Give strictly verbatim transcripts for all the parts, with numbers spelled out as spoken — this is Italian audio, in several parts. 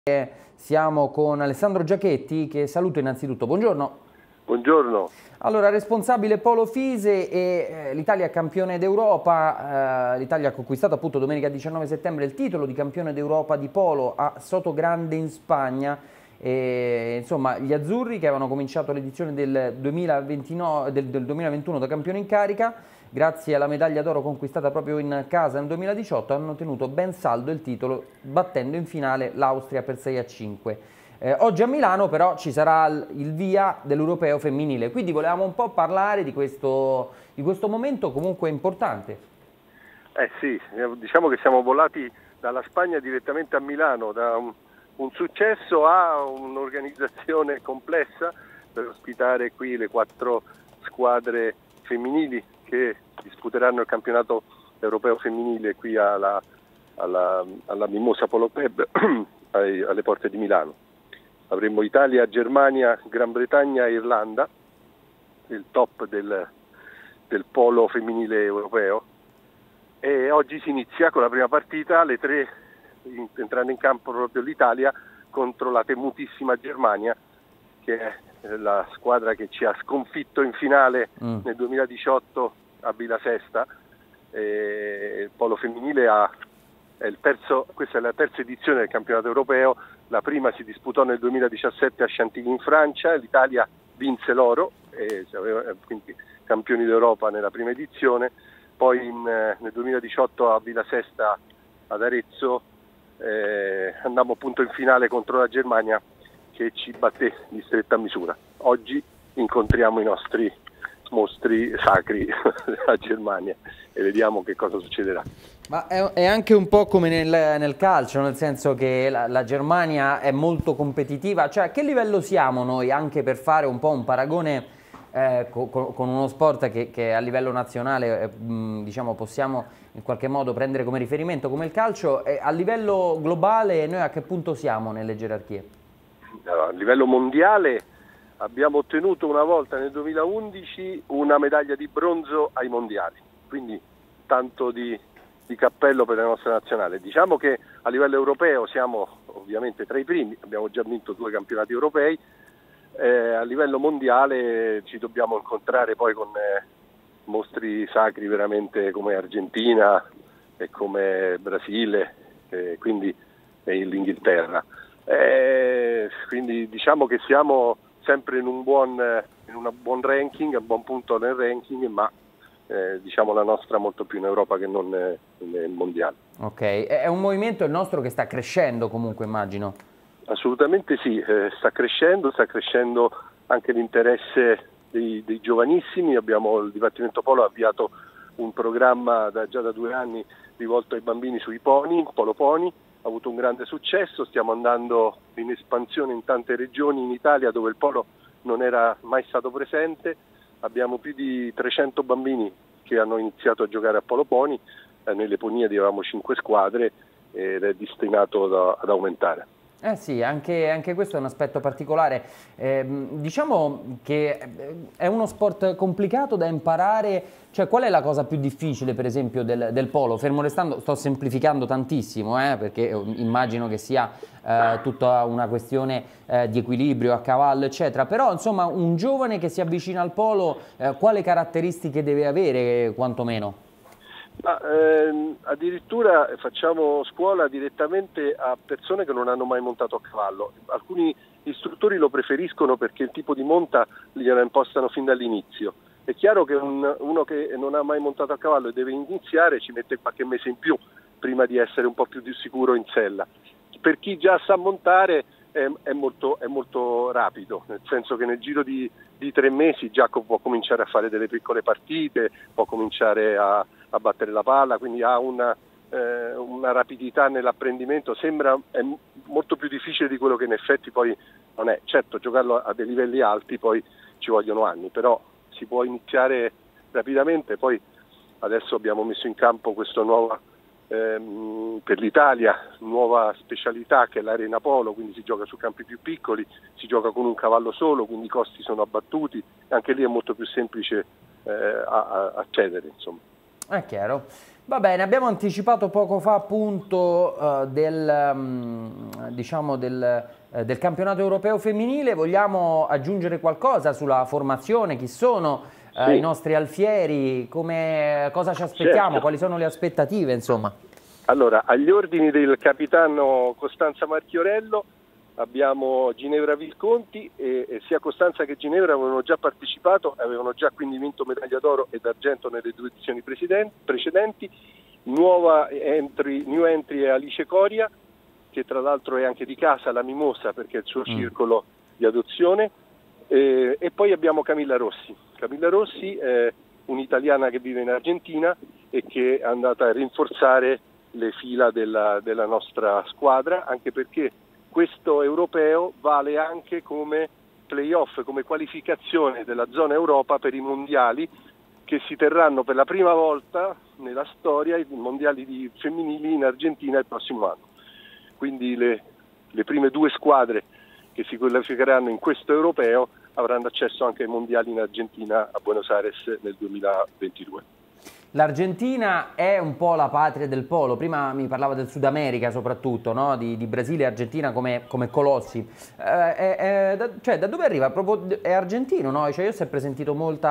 Siamo con Alessandro Giachetti, che saluto innanzitutto. Buongiorno. Buongiorno. Allora, responsabile Polo Fise, e eh, l'Italia è campione d'Europa. Eh, L'Italia ha conquistato appunto domenica diciannove settembre il titolo di campione d'Europa di Polo a Sotogrande in Spagna. E, insomma, gli azzurri, che avevano cominciato l'edizione del, duemilaventinove, del, del duemilaventuno da campione in carica, grazie alla medaglia d'oro conquistata proprio in casa nel duemiladiciotto, hanno tenuto ben saldo il titolo, battendo in finale l'Austria per sei a cinque. Eh, oggi a Milano però ci sarà il via dell'Europeo femminile, quindi volevamo un po' parlare di questo, di questo momento comunque importante. Eh sì, diciamo che siamo volati dalla Spagna direttamente a Milano, da un, un successo a un'organizzazione complessa per ospitare qui le quattro squadre femminili che disputeranno il campionato europeo femminile qui alla, alla, alla Mimosa Polo Club alle porte di Milano. Avremo Italia, Germania, Gran Bretagna e Irlanda, il top del, del polo femminile europeo, e oggi si inizia con la prima partita, alle tre, in, entrando in campo proprio l'Italia contro la temutissima Germania, che è la squadra che ci ha sconfitto in finale mm. nel duemiladiciotto a Villa Sesta. E il polo femminile ha, è il terzo, questa è la terza edizione del campionato europeo. La prima si disputò nel duemiladiciassette a Chantilly in Francia, l'Italia vinse l'oro, e quindi campioni d'Europa nella prima edizione. Poi in, nel duemiladiciotto a Villa Sesta ad Arezzo eh, andammo appunto in finale contro la Germania, che ci batté di stretta misura. Oggi incontriamo i nostri mostri sacri della Germania e vediamo che cosa succederà. Ma è, è anche un po' come nel, nel calcio, nel senso che la, la Germania è molto competitiva. Cioè, a che livello siamo noi, anche per fare un po' un paragone eh, con, con uno sport che, che a livello nazionale eh, mh, diciamo, possiamo in qualche modo prendere come riferimento, come il calcio, eh, a livello globale noi a che punto siamo nelle gerarchie? A livello mondiale abbiamo ottenuto una volta nel duemilaundici una medaglia di bronzo ai mondiali, quindi tanto di, di cappello per la nostra nazionale. Diciamo che a livello europeo siamo ovviamente tra i primi, abbiamo già vinto due campionati europei, eh, a livello mondiale ci dobbiamo incontrare poi con eh, mostri sacri veramente come Argentina e come Brasile, eh, quindi e l'Inghilterra. Eh, quindi diciamo che siamo sempre in un buon, in un buon ranking, a buon punto nel ranking, ma eh, diciamo la nostra molto più in Europa che non nel mondiale. Ok, è un movimento il nostro che sta crescendo comunque, immagino. Assolutamente sì, eh, sta crescendo, sta crescendo anche l'interesse dei, dei giovanissimi. Abbiamo, il Dipartimento Polo ha avviato un programma da, già da due anni rivolto ai bambini sui pony, Polo Pony. Ha avuto un grande successo, stiamo andando in espansione in tante regioni in Italia dove il polo non era mai stato presente. Abbiamo più di trecento bambini che hanno iniziato a giocare a Polo Pony, eh, nelle Poniadi avevamo cinque squadre ed è destinato da, ad aumentare. Eh sì, anche, anche questo è un aspetto particolare. Eh, diciamo che è uno sport complicato da imparare. Cioè, qual è la cosa più difficile, per esempio, del, del polo? Fermo restando, sto semplificando tantissimo, eh, perché immagino che sia eh, tutta una questione eh, di equilibrio a cavallo, eccetera. Però, insomma, un giovane che si avvicina al polo, eh, quale caratteristiche deve avere, quantomeno? Ma, ehm, addirittura facciamo scuola direttamente a persone che non hanno mai montato a cavallo. Alcuni istruttori lo preferiscono perché il tipo di monta gliela impostano fin dall'inizio. È chiaro che un, uno che non ha mai montato a cavallo e deve iniziare ci mette qualche mese in più prima di essere un po' più sicuro in sella. Per chi già sa montare è, è, molto, è molto rapido, nel senso che nel giro di, di tre mesi già può cominciare a fare delle piccole partite, può cominciare a, a battere la palla, quindi ha una, eh, una rapidità nell'apprendimento. Sembra è molto più difficile di quello che in effetti poi non è. Certo, giocarlo a dei livelli alti poi ci vogliono anni, però si può iniziare rapidamente. Poi adesso abbiamo messo in campo questa nuova ehm, per l'Italia nuova specialità che è l'Arena Polo, quindi si gioca su campi più piccoli, si gioca con un cavallo solo, quindi i costi sono abbattuti, anche lì è molto più semplice eh, accedere, insomma. È chiaro. Va bene, abbiamo anticipato poco fa appunto uh, del, um, diciamo del, uh, del campionato europeo femminile. Vogliamo aggiungere qualcosa sulla formazione? Chi sono uh, sì. i nostri alfieri? Come, cosa ci aspettiamo? Certo. Quali sono le aspettative, insomma? Allora, agli ordini del capitano Costanza Marchiorello abbiamo Ginevra Visconti e, e sia Costanza che Ginevra avevano già partecipato, avevano già quindi vinto medaglia d'oro e d'argento nelle due edizioni precedenti. Nuova entry, new entry è Alice Coria, che tra l'altro è anche di casa, la Mimosa, perché è il suo mm. circolo di adozione, e, e poi abbiamo Camilla Rossi. Camilla Rossi è un'italiana che vive in Argentina e che è andata a rinforzare le fila della, della nostra squadra, anche perché questo europeo vale anche come playoff, come qualificazione della zona Europa per i mondiali che si terranno per la prima volta nella storia, i mondiali di femminili in Argentina il prossimo anno. Quindi le, le prime due squadre che si qualificheranno in questo europeo avranno accesso anche ai mondiali in Argentina a Buenos Aires nel duemilaventidue. L'Argentina è un po' la patria del polo, prima mi parlava del Sud America soprattutto, no? di, di Brasile e Argentina come, come colossi, eh, è, è, da, cioè da dove arriva? Proprio, è argentino, no? Cioè io ho sempre sentito molta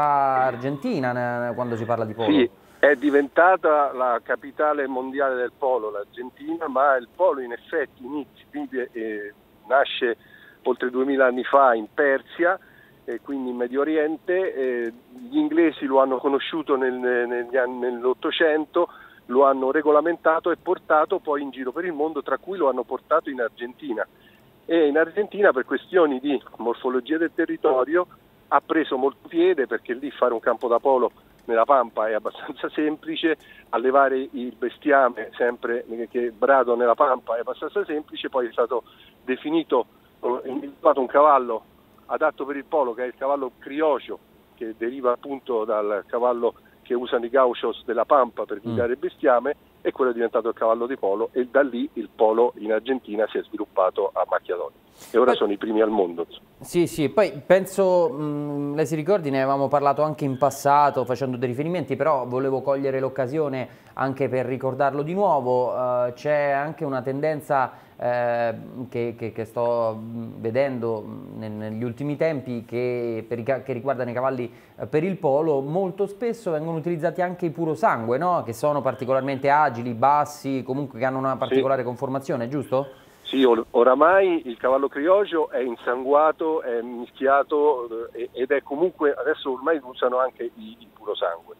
Argentina quando si parla di polo. Sì, è diventata la capitale mondiale del polo l'Argentina, ma il polo in effetti inizia, vive, eh, nasce oltre duemila anni fa in Persia, e quindi in Medio Oriente. Eh, gli inglesi lo hanno conosciuto nel, negli anni, nell'Ottocento, lo hanno regolamentato e portato poi in giro per il mondo, tra cui lo hanno portato in Argentina. E in Argentina, per questioni di morfologia del territorio, ha preso molto piede, perché lì fare un campo da polo nella Pampa è abbastanza semplice, allevare il bestiame sempre che brado nella Pampa è abbastanza semplice. Poi è stato definito, individuato un cavallo adatto per il polo, che è il cavallo criollo, che deriva appunto dal cavallo che usano i gauchos della Pampa per guidare mm. il bestiame, e quello è diventato il cavallo di polo, e da lì il polo in Argentina si è sviluppato a macchia d'olio e ora poi sono i primi al mondo. Sì, sì, poi penso, mh, lei si ricordi, ne avevamo parlato anche in passato facendo dei riferimenti, però volevo cogliere l'occasione anche per ricordarlo di nuovo. Uh, c'è anche una tendenza eh, che, che, che sto vedendo nel, negli ultimi tempi che, per i, che riguardano i cavalli eh, per il polo. Molto spesso vengono utilizzati anche i purosangue, no? Che sono particolarmente agili, bassi, comunque che hanno una particolare sì. conformazione, giusto? Sì, or oramai il cavallo criollo è insanguato, è mischiato eh, ed è comunque, adesso ormai usano anche i, i purosangue,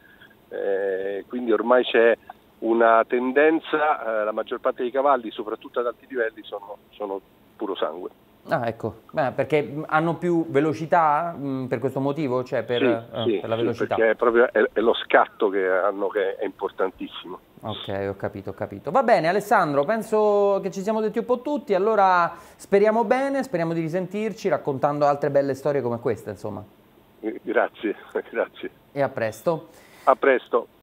eh, quindi ormai c'è una tendenza, eh, la maggior parte dei cavalli, soprattutto ad alti livelli, sono, sono purosangue. Ah, ecco, beh, perché hanno più velocità mh, per questo motivo, cioè per, sì, eh, sì, per la sì, velocità? Perché è proprio è, è lo scatto che hanno che è importantissimo. Ok, ho capito, ho capito. Va bene Alessandro, penso che ci siamo detti un po' tutti, allora speriamo bene, speriamo di risentirci raccontando altre belle storie come questa, insomma. Grazie, grazie. E a presto. A presto.